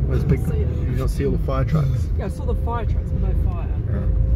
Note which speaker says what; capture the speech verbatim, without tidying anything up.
Speaker 1: Those big,
Speaker 2: see it.
Speaker 1: you don't see all the fire trucks.
Speaker 2: Yeah, I saw the fire trucks, but no fire.
Speaker 1: Yeah.